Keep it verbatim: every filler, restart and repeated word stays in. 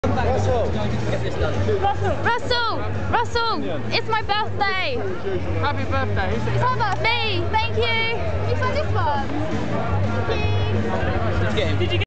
Russell! Russell! Russell! Russell! It's my birthday! Happy birthday! It's my birthday! Me! Thank you! You found this one? Thank you! Let's get him. Did you get